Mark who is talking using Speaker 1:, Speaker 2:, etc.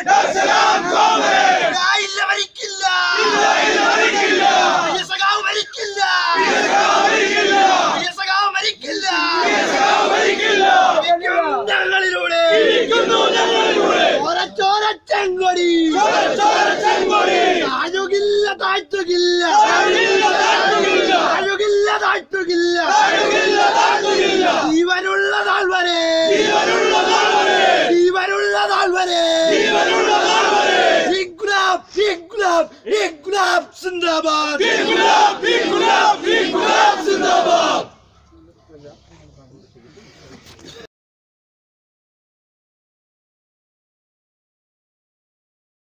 Speaker 1: ഇല്ല മരിക്കില്ല ഞങ്ങളിലൂടെ ചെങ്കൊടി താഴുകില്ല താഴ്ത്തുകില്ല താഴ്ത്തുകില്ല ജീവനുള്ള നാൾ വരെ ഇൻക്ലാബ് സിന്ദാബാദ്